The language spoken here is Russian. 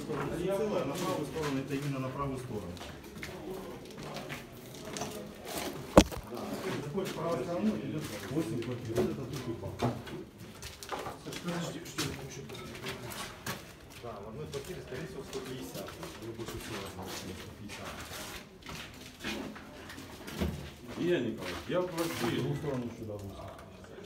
сторону целое, а на правую сторону это именно на правую сторону. Да. Заходишь в правую сторону, идет 8 квартир. Вот это тут упал. Подожди, что это еще? Да, в одной квартире, скорее всего, 150. Или больше всего, 150. Я, Николай, я в квартире. В другую сторону сюда 8.